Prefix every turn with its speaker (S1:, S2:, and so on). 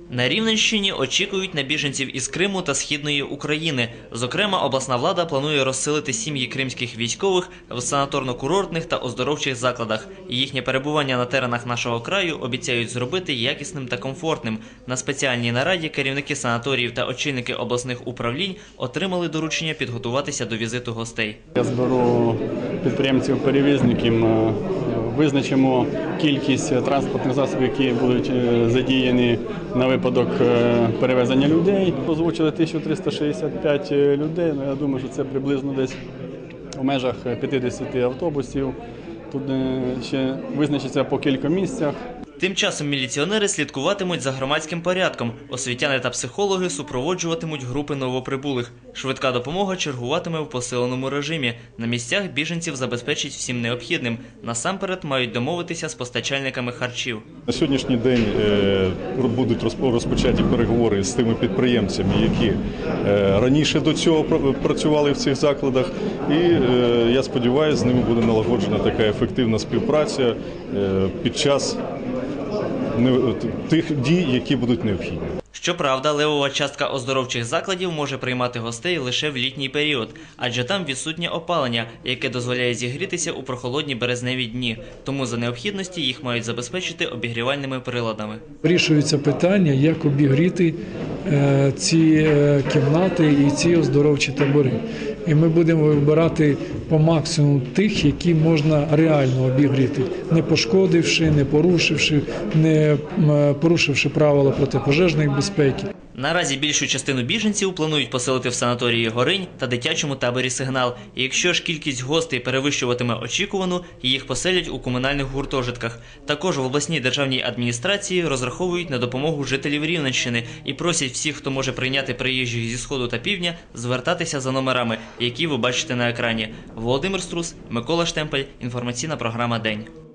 S1: На Рівненщині очікують на біженців із Криму та Східної України. Зокрема, обласна влада планує розселити сім'ї кримських військових в санаторно-курортних та оздоровчих закладах. Їхнє перебування на теренах нашого краю обіцяють зробити якісним та комфортним. На спеціальній нараді керівники санаторіїв та очільники обласних управлінь отримали доручення підготуватися до візиту гостей.
S2: Я зберу підприємців-перевізників, визначимо кількість транспортних засобів, які будуть задіяні на випадок перевезення людей. Озвучили 1365 людей, я думаю, що це приблизно десь у межах 50 автобусів. Тут ще визначиться по кілька місцях.
S1: Тим часом міліціонери слідкуватимуть за громадським порядком. Освітяни та психологи супроводжуватимуть групи новоприбулих. Швидка допомога чергуватиме в посиленому режимі. На місцях біженців забезпечить всім необхідним. Насамперед мають домовитися з постачальниками харчів.
S3: На сьогоднішній день будуть розпочаті переговори з тими підприємцями, які раніше до цього працювали в цих закладах. І я сподіваюся, з ними буде налагоджена така ефективна співпраця під час тих дій, які будуть необхідні.
S1: Щоправда, левова частка оздоровчих закладів може приймати гостей лише в літній період, адже там відсутнє опалення, яке дозволяє зігрітися у прохолодні березневі дні. Тому за необхідності їх мають забезпечити обігрівальними приладами.
S4: Вирішується питання, як обігріти ці кімнати і ці оздоровчі табори. І ми будемо вибирати по максимуму тих, які можна реально обігріти, не пошкодивши, не порушивши правила протипожежної безпеки.
S1: Наразі більшу частину біженців планують поселити в санаторії Горинь та дитячому таборі «Сигнал». І якщо ж кількість гостей перевищуватиме очікувану, їх поселять у комунальних гуртожитках. Також в обласній державній адміністрації розраховують на допомогу жителів Рівненщини і просять всіх, хто може прийняти приїжджих зі Сходу та Півдня, звертатися за номерами, які ви бачите на екрані. Володимир Струс, Микола Штемпель, інформаційна програма «День».